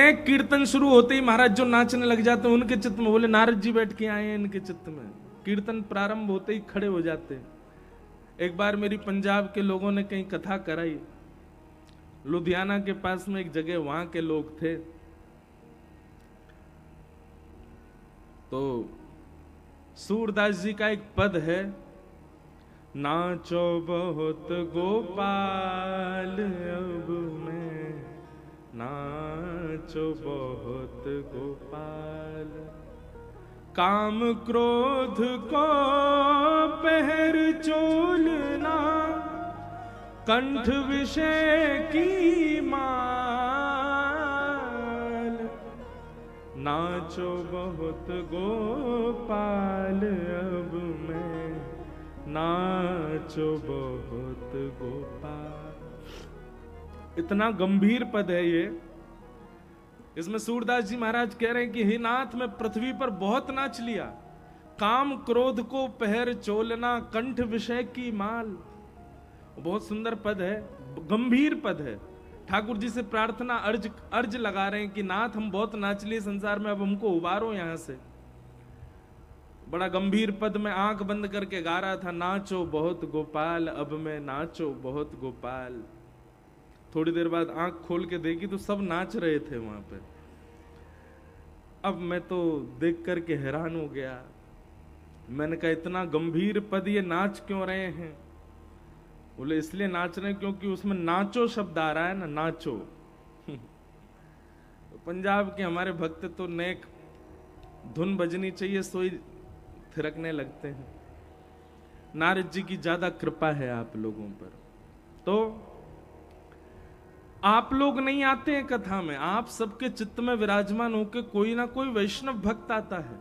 एक कीर्तन शुरू होते ही महाराज जो नाचने लग जाते हैं उनके चित्त में, बोले नारद जी बैठ के आए हैं इनके चित्त में। कीर्तन प्रारंभ होते ही खड़े हो जाते हैं। एक बार मेरी पंजाब के लोगों ने कहीं कथा कराई, लुधियाना के पास में एक जगह, वहां के लोग थे, तो सूरदास जी का एक पद है, नाचो बहुत गोपाल अब मैं, नाचो बहुत गोपाल, काम क्रोध को पहर चोलना, कंठ विषय की माल, नाचो बहुत गोपाल अब मैं, नाचो बहुत गोपाल। इतना गंभीर पद है ये। इसमें सूरदास जी महाराज कह रहे हैं कि हे नाथ, मैं पृथ्वी पर बहुत नाच लिया, काम क्रोध को पहर चोलना, कंठ विषय की माल। बहुत सुंदर पद है, गंभीर पद है। ठाकुर जी से प्रार्थना अर्ज लगा रहे हैं कि नाथ, हम बहुत नाच लिए संसार में, अब हमको उबारो यहां से। बड़ा गंभीर पद में आंख बंद करके गा रहा था, नाचो बहुत गोपाल अब मैं, नाचो बहुत गोपाल। थोड़ी देर बाद आंख खोल के देखी तो सब नाच रहे थे वहां पे। अब मैं तो देख करके हैरान हो गया। मैंने कहा, इतना गंभीर पद, ये नाच क्यों रहे हैं? बोले इसलिए नाच रहे हैं क्योंकि उसमें नाचो शब्द आ रहा है ना, नाचो। पंजाब के हमारे भक्त तो नेक धुन बजनी चाहिए सोई थिरकने लगते हैं। नारद जी की ज्यादा कृपा है आप लोगों पर। तो आप लोग नहीं आते हैं कथा में, आप सबके चित्त में विराजमान होकर कोई ना कोई वैष्णव भक्त आता है।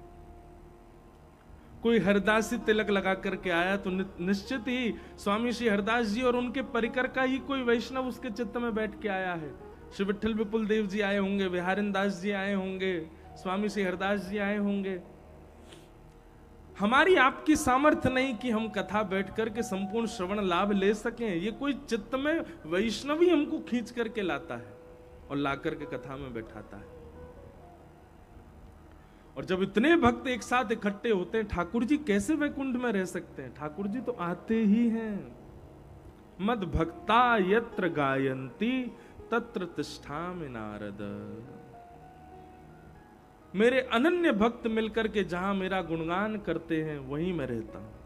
कोई हरदासी तिलक लगा करके आया तो निश्चित ही स्वामी श्री हरदास जी और उनके परिकर का ही कोई वैष्णव उसके चित्त में बैठ के आया है। श्री विठल विपुल देव जी आए होंगे, विहारिन दास जी आए होंगे, स्वामी श्री हरदास जी आए होंगे। हमारी आपकी सामर्थ्य नहीं कि हम कथा बैठ करके संपूर्ण श्रवण लाभ ले सकें। ये कोई चित्त में वैष्णव ही हमको खींच करके लाता है और ला करके कथा में बैठाता है। और जब इतने भक्त एक साथ इकट्ठे होते हैं, ठाकुर जी कैसे वैकुंठ में रह सकते हैं? ठाकुर जी तो आते ही हैं। मद भक्ता यत्र गायन्ति तत्र तिष्ठामि नारद। मेरे अनन्य भक्त मिलकर के जहां मेरा गुणगान करते हैं वहीं मैं रहता हूं।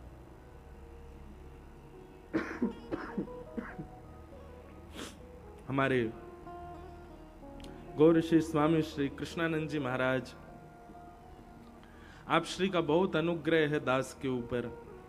हमारे गौर श्री स्वामी श्री कृष्णानंद जी महाराज, आप श्री का बहुत अनुग्रह है दास के ऊपर।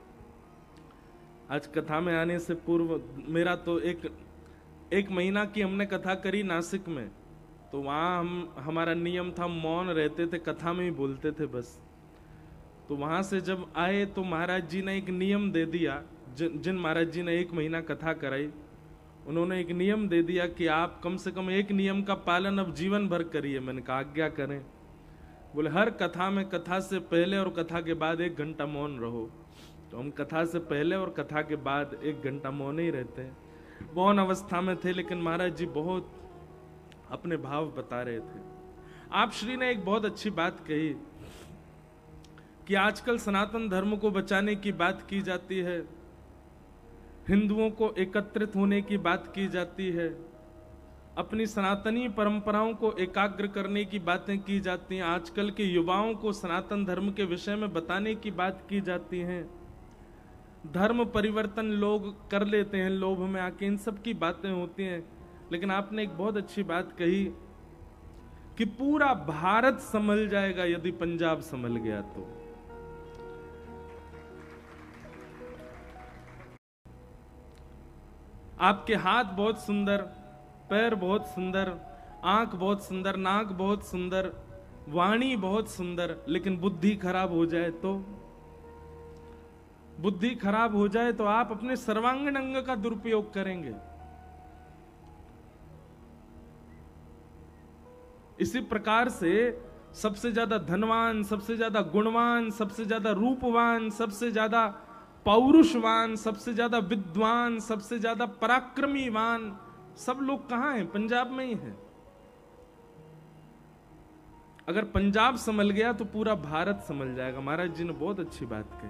आज कथा में आने से पूर्व मेरा तो एक महीना की हमने कथा करी नासिक में, तो वहां हमारा नियम था, मौन रहते थे, कथा में ही बोलते थे बस। तो वहां से जब आए तो महाराज जी ने एक नियम दे दिया, जिन महाराज जी ने 1 महीना कथा कराई, उन्होंने एक नियम दे दिया कि आप कम से कम एक नियम का पालन अब जीवन भर करिए। मैंने कहा आज्ञा करें। बोले हर कथा में कथा से पहले और कथा के बाद 1 घंटा मौन रहो। तो हम कथा से पहले और कथा के बाद 1 घंटा मौन ही रहते हैं। मौन अवस्था में थे, लेकिन महाराज जी बहुत अपने भाव बता रहे थे। आप श्री ने एक बहुत अच्छी बात कही कि आजकल सनातन धर्म को बचाने की बात की जाती है, हिंदुओं को एकत्रित होने की बात की जाती है, अपनी सनातनी परंपराओं को एकाग्र करने की बातें की जाती हैं, आजकल के युवाओं को सनातन धर्म के विषय में बताने की बात की जाती है, धर्म परिवर्तन लोग कर लेते हैं लोभ में आके, इन सब की बातें होती हैं। लेकिन आपने एक बहुत अच्छी बात कही कि पूरा भारत संभल जाएगा यदि पंजाब संभल गया तो। आपके हाथ बहुत सुंदर, पैर बहुत सुंदर, आंख बहुत सुंदर, नाक बहुत सुंदर, वाणी बहुत सुंदर, लेकिन बुद्धि खराब हो जाए तो, बुद्धि खराब हो जाए तो आप अपने सर्वांगीण अंग का दुरुपयोग करेंगे। इसी प्रकार से सबसे ज्यादा धनवान, सबसे ज्यादा गुणवान, सबसे ज्यादा रूपवान, सबसे ज्यादा पौरुषवान, सबसे ज्यादा विद्वान, सबसे ज्यादा पराक्रमीवान सब लोग कहां हैं? पंजाब में ही हैं। अगर पंजाब संभल गया तो पूरा भारत संभल जाएगा। महाराज जी ने बहुत अच्छी बात कही।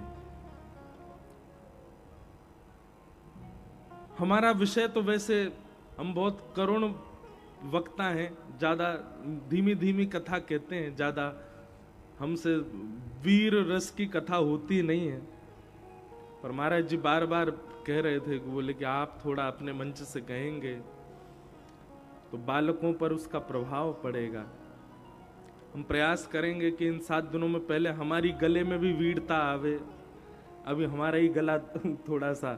हमारा विषय तो वैसे हम बहुत करुण वक्ता हैं, ज्यादा धीमी धीमी कथा कहते हैं, ज्यादा हमसे वीर रस की कथा होती नहीं है। पर महाराज जी बार बार कह रहे थे कि बोले कि आप थोड़ा अपने मंच से कहेंगे तो बालकों पर उसका प्रभाव पड़ेगा। हम प्रयास करेंगे कि इन 7 दिनों में पहले हमारी गले में भी वीरता आवे। अभी हमारा ही गला थोड़ा सा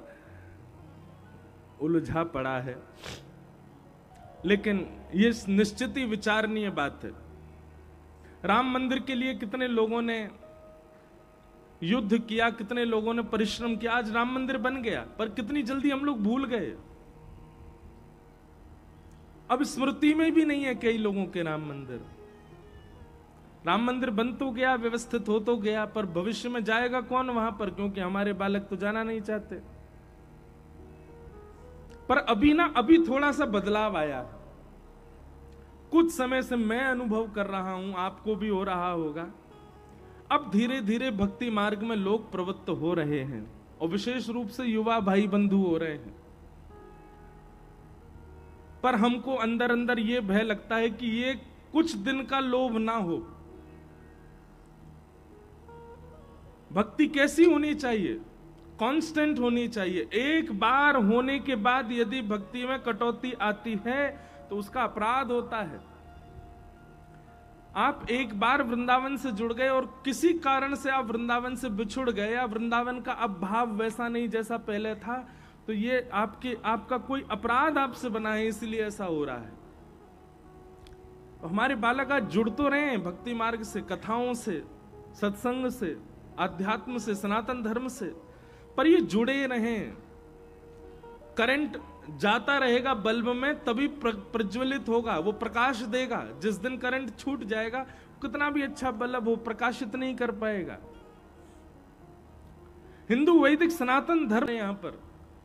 उलझा पड़ा है, लेकिन ये निश्चित ही विचारणीय बात है। राम मंदिर के लिए कितने लोगों ने युद्ध किया, कितने लोगों ने परिश्रम किया, आज राम मंदिर बन गया। पर कितनी जल्दी हम लोग भूल गए। अब स्मृति में भी नहीं है कई लोगों के राम मंदिर। राम मंदिर बन तो गया, व्यवस्थित हो तो गया, पर भविष्य में जाएगा कौन वहां पर? क्योंकि हमारे बालक तो जाना नहीं चाहते। पर अभी थोड़ा सा बदलाव आया। कुछ समय से मैं अनुभव कर रहा हूं, आपको भी हो रहा होगा। अब धीरे धीरे भक्ति मार्ग में लोग प्रवृत्त हो रहे हैं, और विशेष रूप से युवा भाई बंधु हो रहे हैं। पर हमको अंदर अंदर ये भय लगता है कि ये कुछ दिन का लोभ ना हो। भक्ति कैसी होनी चाहिए? कांस्टेंट होनी चाहिए। एक बार होने के बाद यदि भक्ति में कटौती आती है तो उसका अपराध होता है। आप एक बार वृंदावन से जुड़ गए और किसी कारण से आप वृंदावन से बिछुड़ गए, या वृंदावन का अब भाव वैसा नहीं जैसा पहले था, तो ये आपका कोई अपराध आपसे बना है, इसलिए ऐसा हो रहा है। तो हमारे बालक आज जुड़ तो रहे हैं भक्ति मार्ग से, कथाओं से, सत्संग से, आध्यात्म से, सनातन धर्म से, पर ये जुड़े रहें। करंट जाता रहेगा बल्ब में, तभी प्रज्वलित होगा, वो प्रकाश देगा। जिस दिन करंट छूट जाएगा, कितना भी अच्छा बल्ब हो, प्रकाशित नहीं कर पाएगा। हिंदू वैदिक सनातन धर्म यहां पर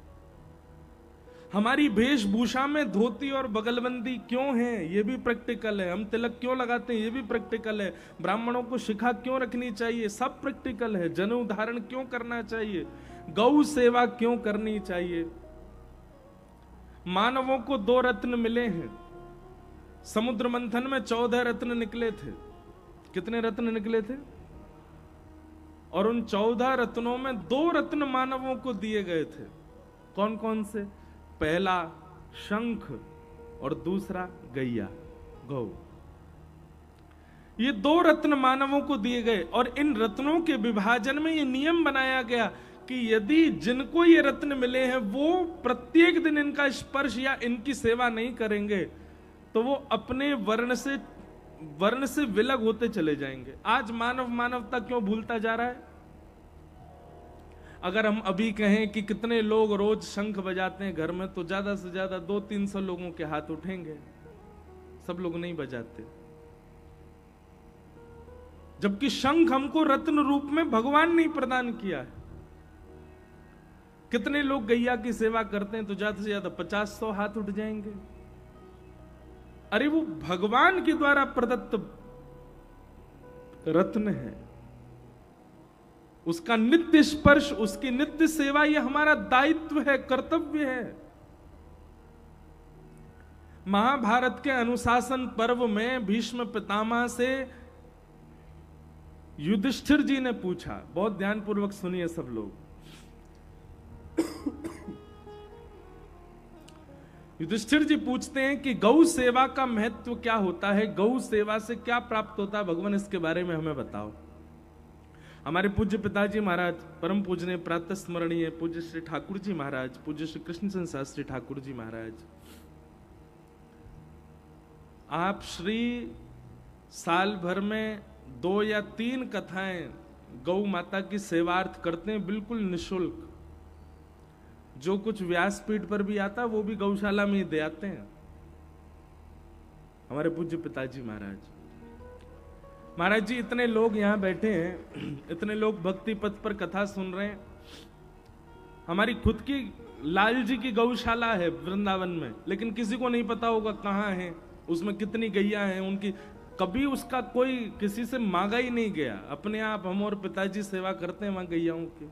हमारी वेशभूषा में धोती और बगलबंदी क्यों है, ये भी प्रैक्टिकल है। हम तिलक क्यों लगाते हैं, ये भी प्रैक्टिकल है। ब्राह्मणों को शिखा क्यों रखनी चाहिए, सब प्रैक्टिकल है। जनेऊ धारण क्यों करना चाहिए, गौ सेवा क्यों करनी चाहिए। मानवों को 2 रत्न मिले हैं। समुद्र मंथन में 14 रत्न निकले थे। कितने रत्न निकले थे? और उन 14 रत्नों में 2 रत्न मानवों को दिए गए थे। कौन कौन से? पहला शंख और दूसरा गैया, गौ। ये 2 रत्न मानवों को दिए गए, और इन रत्नों के विभाजन में ये नियम बनाया गया कि यदि जिनको ये रत्न मिले हैं वो प्रत्येक दिन इनका स्पर्श या इनकी सेवा नहीं करेंगे तो वो अपने वर्ण से विलग होते चले जाएंगे। आज मानवता क्यों भूलता जा रहा है? अगर हम अभी कहें कि कितने लोग रोज शंख बजाते हैं घर में, तो ज्यादा से ज्यादा 200-300 लोगों के हाथ उठेंगे। सब लोग नहीं बजाते। जबकि शंख हमको रत्न रूप में भगवान ने प्रदान किया है। कितने लोग गैया की सेवा करते हैं, तो ज्यादा से ज्यादा 50-100 हाथ उठ जाएंगे। अरे वो भगवान के द्वारा प्रदत्त रत्न है, उसका नित्य स्पर्श, उसकी नित्य सेवा, ये हमारा दायित्व है, कर्तव्य है। महाभारत के अनुशासन पर्व में भीष्म पितामह से युधिष्ठिर जी ने पूछा, बहुत ध्यानपूर्वक सुनिए सब लोग। युधिष्ठिर जी पूछते हैं कि गौ सेवा का महत्व क्या होता है, गौ सेवा से क्या प्राप्त होता है, भगवान इसके बारे में हमें बताओ। हमारे पूज्य पिताजी महाराज, परम पूजनीय प्रातः स्मरणीय पूज्य श्री ठाकुर जी महाराज, पूज्य श्री कृष्णचंद्र शास्त्री ठाकुर जी महाराज, आप श्री साल भर में 2 या 3 कथाएं गौ माता की सेवार्थ करते हैं, बिल्कुल निःशुल्क। जो कुछ व्यासपीठ पर भी आता वो भी गौशाला में ही दे आते हैं हमारे पूज्य पिताजी महाराज। महाराज जी, इतने लोग यहां बैठे हैं, इतने लोग भक्ति पथ पर कथा सुन रहे हैं। हमारी खुद की लाल जी की गौशाला है वृंदावन में, लेकिन किसी को नहीं पता होगा कहां है, उसमें कितनी गैया हैं, उनकी कभी उसका कोई किसी से मांगा ही नहीं गया, अपने आप हम और पिताजी सेवा करते हैं वहां गैयाओं की।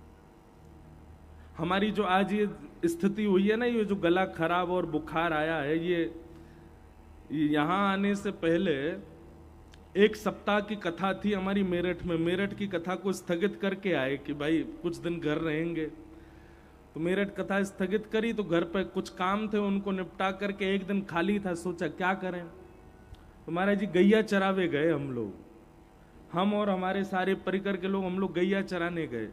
हमारी जो आज ये स्थिति हुई है ना, ये जो गला खराब और बुखार आया है, ये यहां आने से पहले एक सप्ताह की कथा थी हमारी मेरठ में। मेरठ की कथा को स्थगित करके आए कि भाई कुछ दिन घर रहेंगे, तो मेरठ कथा स्थगित करी, तो घर पे कुछ काम थे उनको निपटा करके एक दिन खाली था, सोचा क्या करें, तो महाराज जी गैया चरावे गए हम लोग, हम और हमारे सारे परिकर के लोग, हम लोग गैया चराने गए।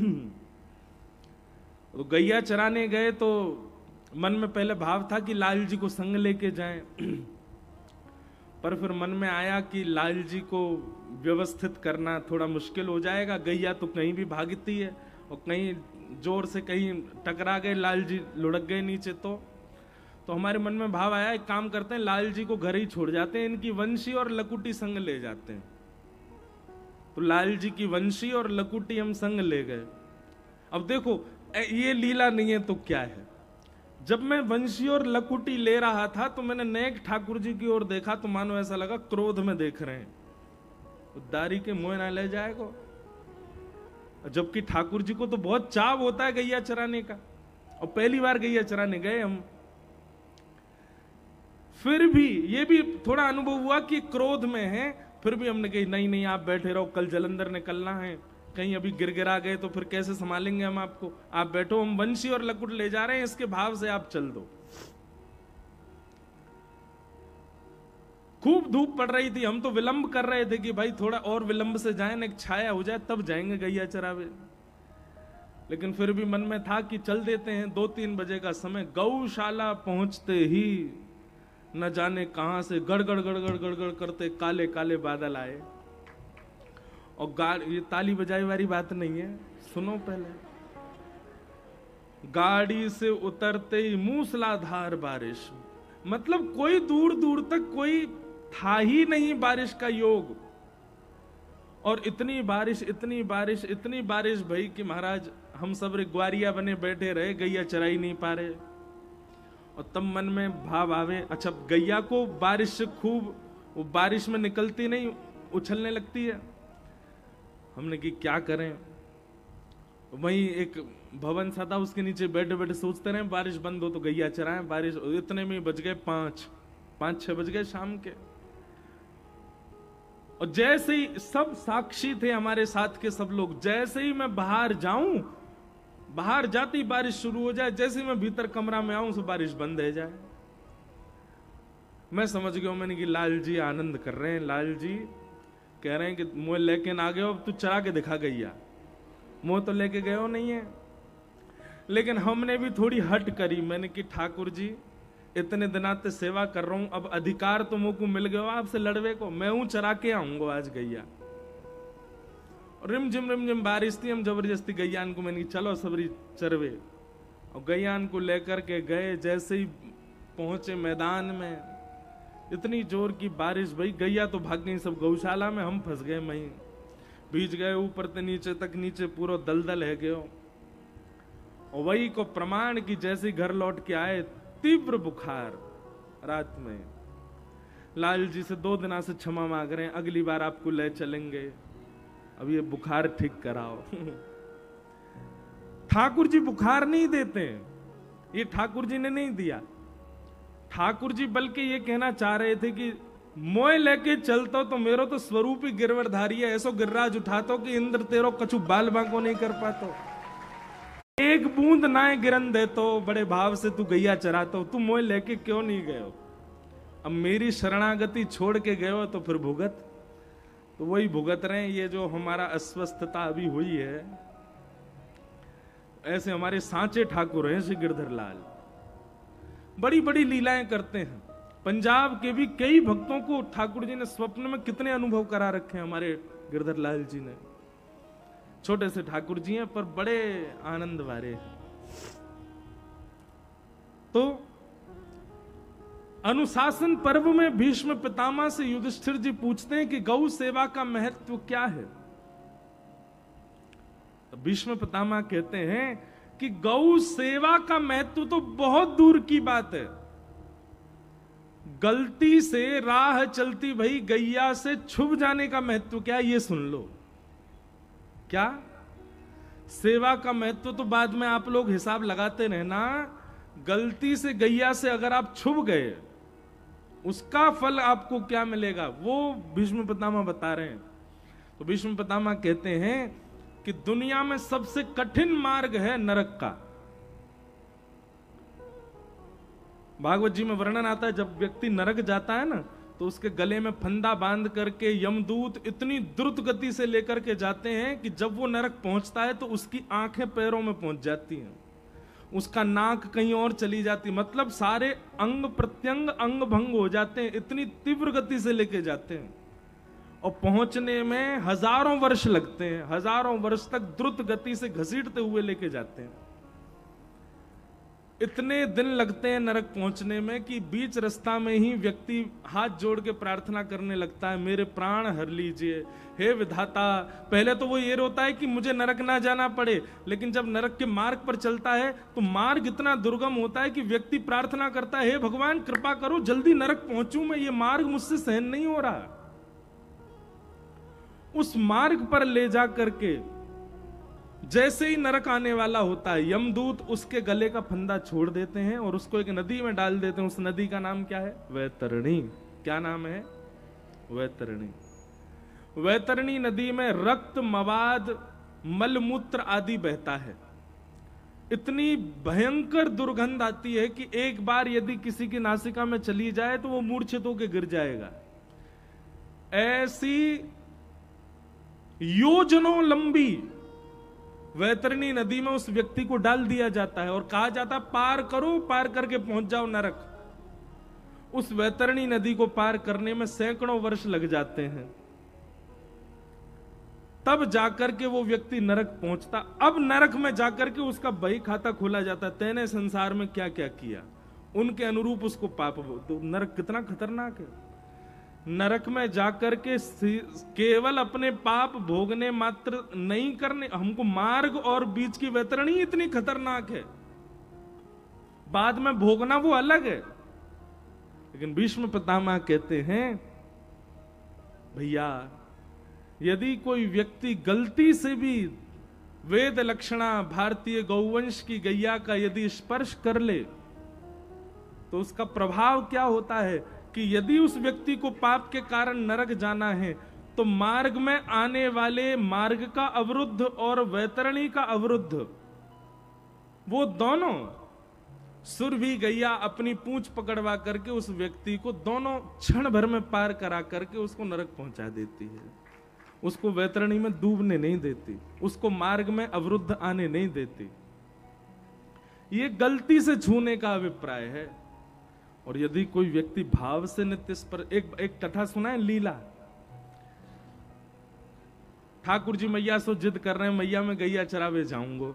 तो गैया चराने गए तो मन में पहले भाव था कि लाल जी को संग लेके जाएं, पर फिर मन में आया कि लाल जी को व्यवस्थित करना थोड़ा मुश्किल हो जाएगा, गैया तो कहीं भी भागती है और कहीं जोर से कहीं टकरा गए, लाल जी लुढ़क गए नीचे। तो हमारे मन में भाव आया, एक काम करते हैं लाल जी को घर ही छोड़ जाते हैं, इनकी वंशी और लकुटी संग ले जाते हैं। तो लाल जी की वंशी और लकुटी हम संग ले गए। अब देखो ये लीला नहीं है तो क्या है, जब मैं वंशी और लकुटी ले रहा था तो मैंने नेक ठाकुर जी की ओर देखा, तो मानो ऐसा लगा क्रोध में देख रहे हैं, दारी के मुंह ना ले जाएगा। जबकि ठाकुर जी को तो बहुत चाव होता है गैया चराने का, और पहली बार गैया चराने गए हम। फिर भी ये भी थोड़ा अनुभव हुआ कि क्रोध में है, फिर भी हमने कही नहीं नहीं आप बैठे रहो, कल जलंधर निकलना है, कहीं अभी गिरगिरा गए तो फिर कैसे संभालेंगे हम आपको, आप बैठो, हम वंशी और लकुट ले जा रहे हैं, इसके भाव से आप चल दो। खूब धूप पड़ रही थी, हम तो विलंब कर रहे थे कि भाई थोड़ा और विलंब से जाए ना, एक छाया हो जाए तब जाएंगे गैया चरावे। लेकिन फिर भी मन में था कि चल देते हैं। 2-3 बजे का समय, गौशाला पहुंचते ही न जाने कहां से गड़गड़ गड़गड़ गड़गड़ करते काले काले बादल आए, और ये ताली बजाई वाली बात नहीं है, सुनो पहले। गाड़ी से उतरते ही मूसलाधार बारिश, मतलब कोई दूर दूर तक कोई था ही नहीं बारिश का योग, और इतनी बारिश इतनी बारिश इतनी बारिश भाई कि महाराज हम सब ग्वारिया बने बैठे रहे, गैया चराई नहीं पा रहे। और तब मन में भाव आवे, अच्छा गैया को बारिश से खूब, वो बारिश में निकलती नहीं, उछलने लगती है। हमने कि क्या करें, वहीं एक भवन सा था, उसके नीचे बैठे बैठे सोचते रहे बारिश बंद हो तो गैया चराएं। बारिश इतने में बज गए 5-6 बज गए शाम के। और जैसे ही सब साक्षी थे हमारे साथ के सब लोग, जैसे ही मैं बाहर जाऊं, बाहर जाती बारिश शुरू हो जाए, जैसे ही मैं भीतर कमरा में आऊं तो बारिश बंद हो जाए। मैं समझ गया, मैंने कि लाल जी आनंद कर रहे हैं, लाल जी कह रहे हैं कि मुझे लेके ना गए, अब तू चरा के दिखा गैया, मुंह तो लेके गए हो नहीं है। लेकिन हमने भी थोड़ी हट करी, मैंने कि ठाकुर जी इतने दिनाते सेवा कर रहा हूं, अब अधिकार तो मुझको मिल गया आपसे लड़वे को, मैं हूं चरा के आऊंगा आज गैया। रिमझिम बारिश थी, हम जबरदस्ती गैयान को, मैंने चलो सबरी चरवे, और गैयान को लेकर के गए। जैसे ही पहुंचे मैदान में, इतनी जोर की बारिश भाई, गैया तो भाग गई सब गौशाला में, हम फंस गए, वहीं भीज गए ऊपर से नीचे तक, नीचे पूरा दलदल है गयो। और वही को प्रमाण की जैसे घर लौट के आए, तीव्र बुखार रात में। लाल जी से 2 दिना से क्षमा मांग रहे हैं, अगली बार आपको ले चलेंगे, अब ये बुखार ठीक कराओ। ठाकुर जी बुखार नहीं देते, ये ठाकुर जी ने नहीं दिया। ठाकुर जी बल्कि ये कहना चाह रहे थे कि मोय लेके चलतो तो मेरो तो स्वरूप ही गिरवरधारी है, ऐसो गिर्राज उठातो कि इंद्र तेरो कछु बाल बांको नहीं कर पातो। एक बूंद नाए गिरन देतो, बड़े भाव से तू गैया चरातो, तू मोय लेके क्यों नहीं गयो? अब मेरी शरणागति छोड़ के गयो तो फिर भुगत, तो वही भुगत रहे हैं। ये जो हमारा अस्वस्थता अभी हुई है, ऐसे हमारे सांचे ठाकुर हैं श्री गिरधर लाल, बड़ी बड़ी लीलाएं करते हैं। पंजाब के भी कई भक्तों को ठाकुर जी ने स्वप्न में कितने अनुभव करा रखे हैं हमारे गिरधर लाल जी ने। छोटे से ठाकुर जी हैं पर बड़े आनंद वाले हैं। तो अनुशासन पर्व में भीष्म पितामह से युधिष्ठिर जी पूछते हैं कि गौ सेवा का महत्व क्या है। तो भीष्म पितामह कहते हैं कि गौ सेवा का महत्व तो बहुत दूर की बात है। गलती से राह चलती भई गैया से छुप जाने का महत्व क्या है, ये सुन लो। क्या सेवा का महत्व तो बाद में आप लोग हिसाब लगाते रहना। गलती से गैया से अगर आप छुप गए, उसका फल आपको क्या मिलेगा, वो भीष्म पितामह बता रहे हैं। तो भीष्म पितामह कहते हैं कि दुनिया में सबसे कठिन मार्ग है नरक का। भागवत जी में वर्णन आता है, जब व्यक्ति नरक जाता है ना, तो उसके गले में फंदा बांध करके यमदूत इतनी द्रुत गति से लेकर के जाते हैं कि जब वो नरक पहुंचता है तो उसकी आंखें पैरों में पहुंच जाती हैं, उसका नाक कहीं और चली जाती, मतलब सारे अंग प्रत्यंग अंग भंग हो जाते हैं, इतनी तीव्र गति से लेके जाते हैं। और पहुंचने में हजारों वर्ष लगते हैं, हजारों वर्ष तक द्रुत गति से घसीटते हुए लेके जाते हैं। इतने दिन लगते हैं नरक पहुंचने में कि बीच रास्ता में ही व्यक्ति हाथ जोड़ के प्रार्थना करने लगता है, मेरे प्राण हर लीजिए, हे विधाता। पहले तो वो ये रोता है कि मुझे नरक ना जाना पड़े, लेकिन जब नरक के मार्ग पर चलता है तो मार्ग इतना दुर्गम होता है कि व्यक्ति प्रार्थना करता है, हे भगवान कृपा करो जल्दी नरक पहुंचूं मैं, ये मार्ग मुझसे सहन नहीं हो रहा। उस मार्ग पर ले जा करके जैसे ही नरक आने वाला होता है, यमदूत उसके गले का फंदा छोड़ देते हैं और उसको एक नदी में डाल देते हैं। उस नदी का नाम क्या है, वैतरणी। क्या नाम है, वैतरणी। वैतरणी नदी में रक्त, मवाद, मलमूत्र आदि बहता है। इतनी भयंकर दुर्गंध आती है कि एक बार यदि किसी की नासिका में चली जाए तो वो मूर्छित होकर गिर जाएगा। ऐसी योजनों लंबी वैतरणी नदी में उस व्यक्ति को डाल दिया जाता है और कहा जाता है पार करो, पार करके पहुंच जाओ नरक। उस वैतरणी नदी को पार करने में सैकड़ों वर्ष लग जाते हैं, तब जाकर के वो व्यक्ति नरक पहुंचता। अब नरक में जाकर के उसका बही खाता खोला जाता, तैने संसार में क्या क्या किया, उनके अनुरूप उसको पाप। तो नरक कितना खतरनाक है। नरक में जाकर के केवल अपने पाप भोगने मात्र नहीं करने, हमको मार्ग और बीच की वैतरणी इतनी खतरनाक है, बाद में भोगना वो अलग है। लेकिन भीष्म पितामह कहते हैं, भैया यदि कोई व्यक्ति गलती से भी वेद लक्षणा भारतीय गौवंश की गैया का यदि स्पर्श कर ले तो उसका प्रभाव क्या होता है कि यदि उस व्यक्ति को पाप के कारण नरक जाना है तो मार्ग में आने वाले मार्ग का अवरुद्ध और वैतरणी का अवरुद्ध, वो दोनों सुरभि गैया अपनी पूंछ पकड़वा करके उस व्यक्ति को दोनों क्षण भर में पार करा करके उसको नरक पहुंचा देती है। उसको वैतरणी में डूबने नहीं देती, उसको मार्ग में अवरुद्ध आने नहीं देती। ये गलती से छूने का अभिप्राय है। और यदि कोई व्यक्ति भाव से नित्य पर एक कथा सुना है, लीला। ठाकुर जी मैया सो जिद कर रहे हैं, मैया मैं गैया चरावे जाऊंगा।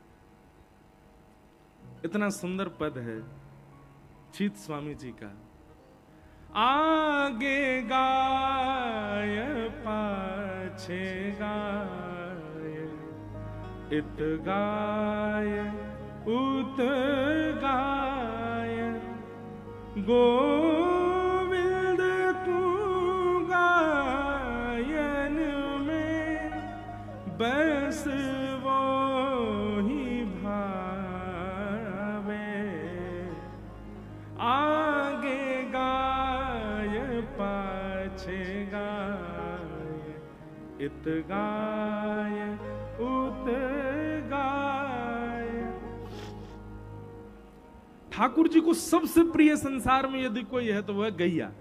इतना सुंदर पद है चीत स्वामी जी का, आगे गाय पाछे गाय, इत गाय उत गाय, गोविंद तू गायन में बस वो ही भावे, आगे गाय पाछे गाय, इत गाय उत गाय। ठाकुर जी को सबसे प्रिय संसार में यदि कोई है तो वह है गैया।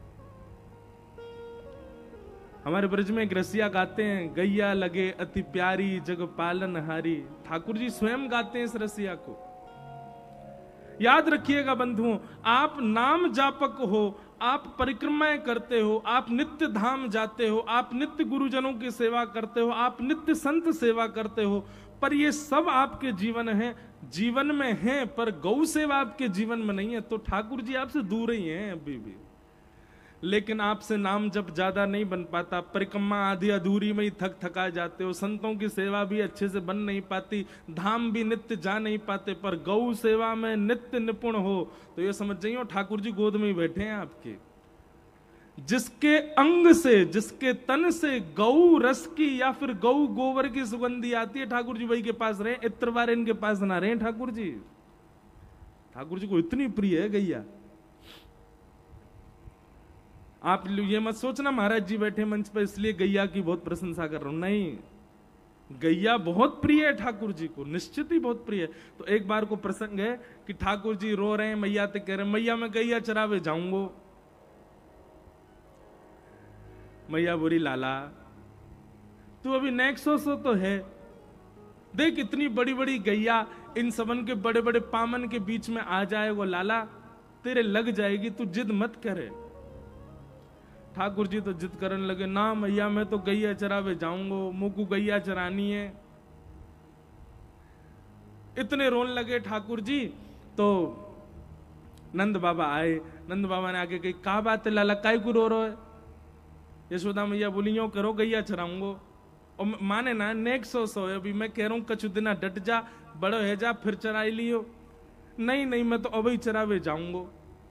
हमारे ब्रज में एक रसिया गाते हैं, गैया लगे अति प्यारी जग पालनहारी। ठाकुर जी स्वयं गाते हैं इस रसिया को। याद रखिएगा बंधुओं, आप नाम जापक हो, आप परिक्रमाएं करते हो, आप नित्य धाम जाते हो, आप नित्य गुरुजनों की सेवा करते हो, आप नित्य संत सेवा करते हो, पर ये सब आपके जीवन में है, पर गौ सेवा आपके जीवन में नहीं है, तो ठाकुर जी आपसे दूर ही हैं अभी भी। लेकिन आपसे नाम जब ज्यादा नहीं बन पाता, परिक्रमा आधी अधूरी में ही थक थका जाते हो, संतों की सेवा भी अच्छे से बन नहीं पाती, धाम भी नित्य जा नहीं पाते, पर गौ सेवा में नित्य निपुण हो तो ये समझ जाइए ठाकुर जी गोद में ही बैठे हैं आपके। जिसके अंग से, जिसके तन से गौ रस की या फिर गौ गोबर की सुगंधी आती है, ठाकुर जी वही के पास रहे, इत्र बार इनके पास ना रहे ठाकुर जी। ठाकुर जी को इतनी प्रिय है गैया। आप ये मत सोचना महाराज जी बैठे मंच पर इसलिए गैया की बहुत प्रशंसा कर रहा हूं, नहीं, गैया बहुत प्रिय है ठाकुर जी को, निश्चित ही बहुत प्रिय है। तो एक बार को प्रसंग है कि ठाकुर जी रो रहे हैं, मैया ते कह रहे हैं मैया मैं गैया चरावे जाऊंगो। मैया बोली लाला तू अभी नेक्सो सो तो है, देख इतनी बड़ी बड़ी गैया इन सबन के बड़े बड़े पामन के बीच में आ जाए वो लाला, तेरे लग जाएगी, तू जिद मत करे। ठाकुर जी तो जिद करने लगे, ना मैया मैं तो गैया चरावे जाऊंगो, मुझको गैया चरानी है। इतने रोने लगे ठाकुर जी तो नंद बाबा आए। नंद बाबा ने आके कही क्या बात है लाला, काय को रो है? यशोदा मैया बोली यूं करो गैया चराऊंगो। और माने ना नेक्स्ट सो अभी मैं कह रहा हूं कछु दिना डट जा, बड़ो है जा, फिर चराई लियो। नहीं नहीं मैं तो अभी चरावे जाऊंगो।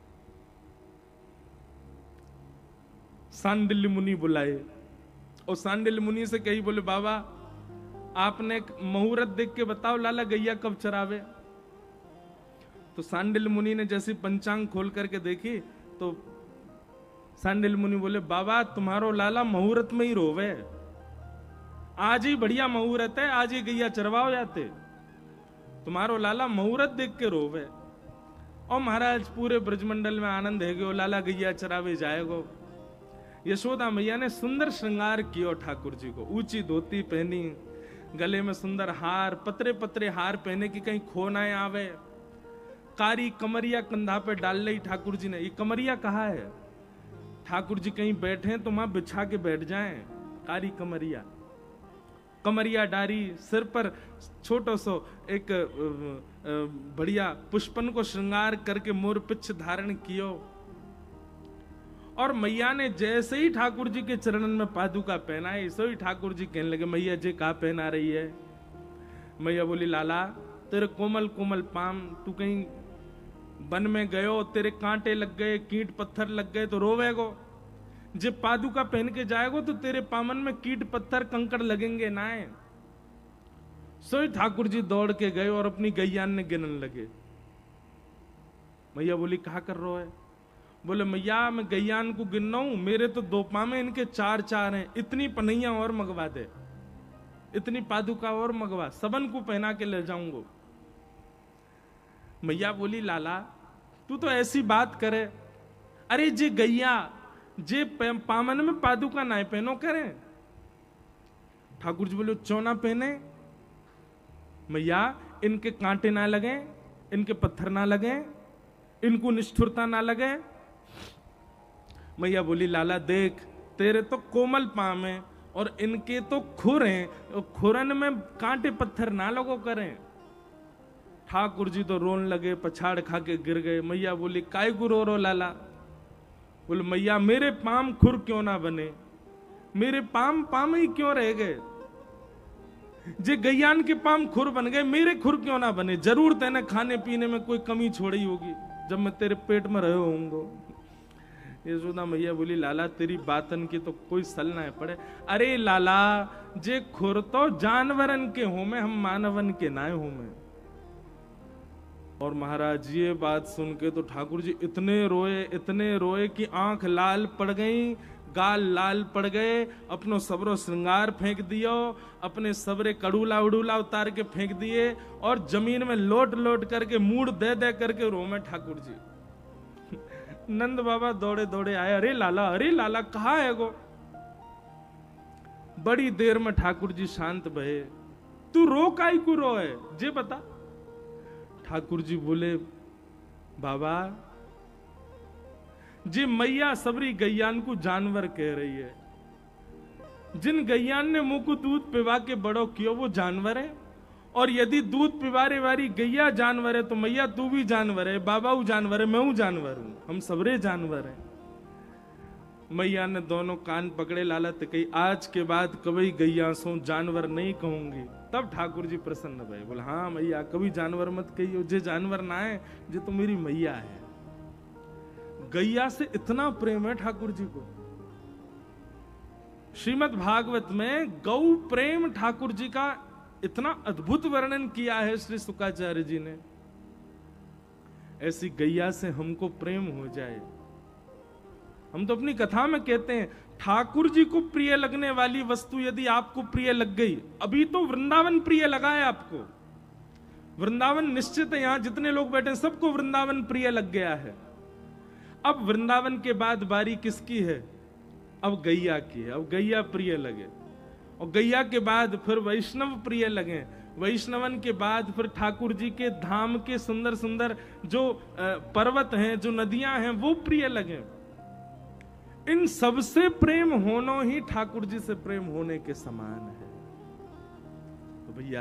सांडिल्य मुनि बुलाए और सांडिल्य मुनि से कही, बोले बाबा आपने मुहूर्त देख के बताओ लाला गैया कब चरावे। तो सांडिल्य मुनि ने जैसे पंचांग खोल करके देखी तो सांडिल्य मुनि बोले, बाबा तुम्हारो लाला मुहूर्त में ही रोवे, आज ही बढ़िया मुहूर्त है, आज ही गैया चरवाओ जाते, तुम्हारो लाला मुहूर्त देख के रोवे। और महाराज पूरे ब्रजमंडल में आनंद है गयो, लाला गैया चरावे जाएगो। यशोदा मैया ने सुंदर श्रृंगार किया ठाकुर जी को, ऊंची धोती पहनी, गले में सुंदर हार, पतरे पतरे हार पहने कि कहीं खो ना आवे। कारी कमरिया कंधा पे डाल ली ठाकुर जी ने। ये कमरिया कहाँ है? ठाकुर जी कहीं बैठे तो वहां बिछा के बैठ जाएं, कारी कमरिया। कमरिया डारी, सिर पर छोटो सो एक बढ़िया पुष्पन को श्रृंगार करके मोर पिछ धारण कियो। और मैया ने जैसे ही ठाकुर जी के चरणन में पादुका पहनाई, सो ही ठाकुर जी कहने लगे, मैया जी कहा पहना रही है? मैया बोली, लाला तेरे कोमल कोमल पाम, तू कहीं वन में गयो, तेरे कांटे लग गए, कीट पत्थर लग गए तो रोवेगो। जब पादुका पहन के जाएगो तो तेरे पामन में कीट पत्थर कंकड़ लगेंगे ना। सो ही ठाकुर जी दौड़ के गए और अपनी गैयान ने गिनने लगे। मैया बोली, कहा कर रहे है? बोले, मैया मैं गैयान को गिन रहा हूं, मेरे तो दो पामे, इनके चार चार हैं, इतनी पनैया और मंगवा दे, इतनी पादुका और मंगवा, सबन को पहना के ले जाऊंगा। मैया बोली, लाला तू तो ऐसी बात करे, अरे जे गैया जे पामन में पादुका ना पहनो करे। ठाकुर जी बोले, चौना पहने मैया, इनके कांटे ना लगे, इनके पत्थर ना लगे, इनको निष्ठुरता ना लगे। मैया बोली, लाला देख तेरे तो कोमल पाम है और इनके तो खुर हैं, और खुरन में कांटे पत्थर ना लगो करें। ठाकुर जी तो रोन लगे, पछाड़ खा के गिर गए। मैया बोली, काय को रो रो लाला? बोले, मैया मेरे पाम खुर क्यों ना बने, मेरे पाम पाम ही क्यों रह गए? जे गैयान के पाम खुर बन गए, मेरे खुर क्यों ना बने? जरूर तेने खाने पीने में कोई कमी छोड़ी होगी जब मैं तेरे पेट में रहे होऊंगा। यशोदा मैया बोली, लाला तेरी बातन की तो कोई सल ना पड़े। अरे लाला जे खुर तो जानवरन के हो में, हम मानवन के ना हो में। और महाराज ये बात सुन के तो ठाकुर जी इतने रोए कि आंख लाल पड़ गई, गाल लाल पड़ गए, अपनो सबरो श्रृंगार फेंक दियो, अपने सबरे कड़ूला उड़ूला उतार के फेंक दिए और जमीन में लोट लोट करके मूड दे दे करके रोमे ठाकुर जी। नंद बाबा दौड़े दौड़े आए, अरे लाला कहाँ है गो? बड़ी देर में ठाकुर जी शांत भये। तू रो काई को रो है जे बता? ठाकुर जी बोले, बाबा जी मैया सबरी गैयान को जानवर कह रही है, जिन गैयान ने मुंह को दूध पिवा के बड़ो कियो वो जानवर है, और यदि दूध पिवारे वाली गैया जानवर है तो मैया तू भी जानवर है, बाबा वो जानवर है, मैं हूं जानवर हूं, हम सबरे जानवर हैं। मैया ने दोनों कान पकड़े लाला ते कही आज के बाद कभी गैया सो जानवर नहीं कहूंगी। तब ठाकुर जी प्रसन्न भये, बोले हाँ मैया कभी जानवर मत कहियो, जे जानवर ना है जे तो मेरी मैया है। गैया से इतना प्रेम है ठाकुर जी को। श्रीमद् भागवत में गौ प्रेम ठाकुर जी का इतना अद्भुत वर्णन किया है श्री शुकाचार्य जी ने। ऐसी गैया से हमको प्रेम हो जाए। हम तो अपनी कथा में कहते हैं ठाकुर जी को प्रिय लगने वाली वस्तु यदि आपको प्रिय लग गई, अभी तो वृंदावन प्रिय लगा है आपको, वृंदावन निश्चित है, यहां जितने लोग बैठे हैं सबको वृंदावन प्रिय लग गया है। अब वृंदावन के बाद बारी किसकी है? अब गैया की है। अब गैया प्रिय लगे और गैया के बाद फिर वैष्णव प्रिय लगे, वैष्णवन के बाद फिर ठाकुर जी के धाम के सुंदर सुंदर जो पर्वत हैं, जो नदियां हैं वो प्रिय लगे। इन सबसे प्रेम होना ही ठाकुर जी से प्रेम होने के समान है। तो भैया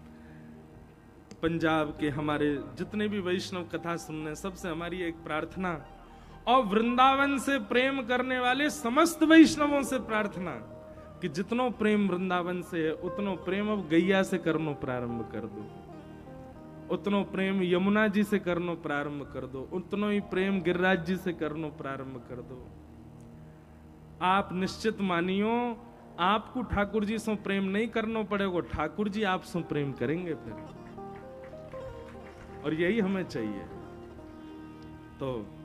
पंजाब के हमारे जितने भी वैष्णव कथा सुनने, सबसे हमारी एक प्रार्थना, और वृंदावन से प्रेम करने वाले समस्त वैष्णवों से प्रार्थना कि जितनो प्रेम वृंदावन से है उतनो प्रेम अब गैया से करनो प्रारंभ कर दो, उतनो प्रेम यमुना जी से करनो प्रारंभ कर दो, उतनो ही प्रेम गिरिराज जी से करनो प्रारंभ कर दो। आप निश्चित मानियो आपको ठाकुर जी से प्रेम नहीं करना पड़ेगा, ठाकुर जी आप से प्रेम करेंगे फिर, और यही हमें चाहिए। तो